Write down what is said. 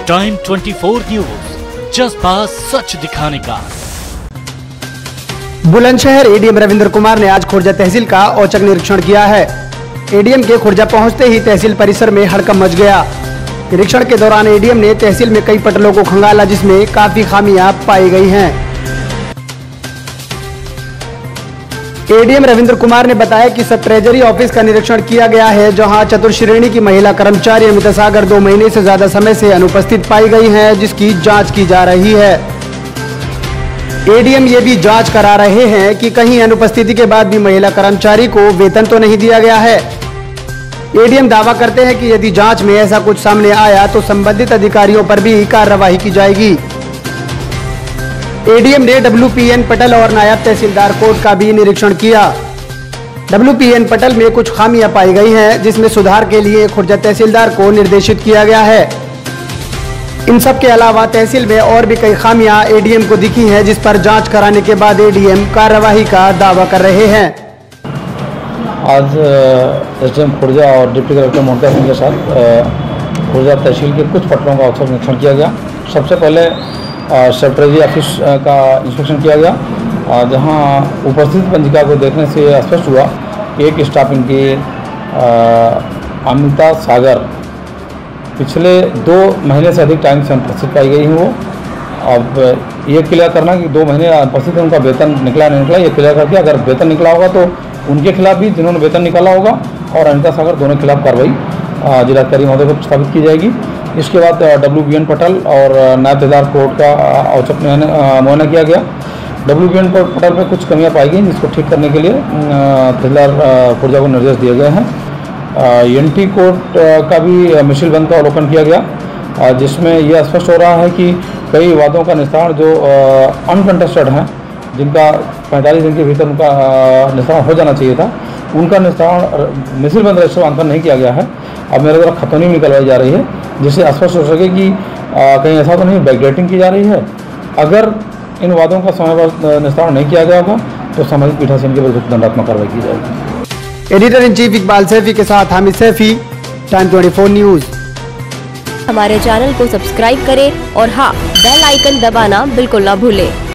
Time 24 news, जज्बा सच दिखाने का। बुलंदशहर एडीएम रविंद्र कुमार ने आज खुर्जा तहसील का औचक निरीक्षण किया है। एडीएम के खुर्जा पहुंचते ही तहसील परिसर में हड़कंप मच गया। निरीक्षण के दौरान एडीएम ने तहसील में कई पटलों को खंगाला, जिसमें काफी खामियां पाई गई हैं। एडीएम रविंद्र कुमार ने बताया कि सब ट्रेजरी ऑफिस का निरीक्षण किया गया है, जहां चतुर्श्रेणी की महिला कर्मचारी अमिता सागर 2 महीने से ज्यादा समय से अनुपस्थित पाई गई हैं, जिसकी जांच की जा रही है। एडीएम ये भी जांच करा रहे हैं कि कहीं अनुपस्थिति के बाद भी महिला कर्मचारी को वेतन तो नहीं दिया गया है। एडीएम दावा करते हैं कि यदि जांच में ऐसा कुछ सामने आया तो संबंधित अधिकारियों पर भी कार्रवाई की जाएगी। एडीएम ने डब्ल्यूपीएन पटल और नायब तहसीलदार कोर्ट का भी निरीक्षण किया। डब्ल्यूपीएन पटल में कुछ खामियां पाई गई हैं, जिसमें सुधार के लिए खुर्जा तहसीलदार को निर्देशित किया गया है। इन सब के अलावा तहसील में और भी कई खामियां एडीएम को दिखी हैं, जिस पर जांच कराने के बाद एडीएम कार्रवाई का दावा कर रहे हैं। आज एसडीएम खुर्जा और डिप्टी कलेक्टर ममता सिंह के साथ खुर्जा तहसील के कुछ पटलों का औचक निरीक्षण किया गया। सबसे पहले सब ट्रेजरी ऑफिस का इंस्पेक्शन किया गया, जहां उपस्थित पंजिका को देखने से स्पष्ट हुआ कि एक स्टाफ इनकी अमिता सागर पिछले 2 महीने से अधिक टाइम से अनुपस्थित पाई गई हैं। वो अब ये क्लियर करना कि 2 महीने अनुपस्थित है, उनका वेतन निकला नहीं निकला, ये क्लियर करके अगर वेतन निकला होगा तो उनके खिलाफ भी, जिन्होंने वेतन निकाला होगा, और अनिता सागर दोनों के खिलाफ कार्रवाई जिलाधिकारी महोदय को प्रस्तावित की जाएगी। इसके बाद डब्ल्यूपीएन पटल और नायब तहसीलदार कोर्ट का औचक मुआयना किया गया। डब्ल्यूपीएन पटल में कुछ कमियां पाई गई, जिसको ठीक करने के लिए तहसीलदार खुर्जा को निर्देश दिए गए हैं। एनटी कोर्ट का भी मिशिल बंद का अवलोकन किया गया, जिसमें यह स्पष्ट हो रहा है कि कई वादों का निस्तारण जो अनकंटेस्टेड हैं, जिनका 45 दिन के भीतर उनका निस्तारण हो जाना चाहिए था, उनका निस्तारण मिशिल बंद रजिस्टर अंतर नहीं किया गया है। अब मेरे द्वारा खतौनी निकलवाई जा रही है, जिससे स्पष्ट हो सके कि कहीं ऐसा तो नहीं बैकडेटिंग की जा रही है। अगर इन वादों का समय पर निस्तारण नहीं किया गया होगा तो संबंधित पीठासीन के विरुद्ध दंडात्मक कार्रवाई की जाएगी। Editor in chief Iqbal Saifi के साथ हामिद सैफी, टाइम 24 न्यूज। हमारे चैनल को सब्सक्राइब करें और हाँ, बेल आइकन दबाना बिल्कुल ना भूलें।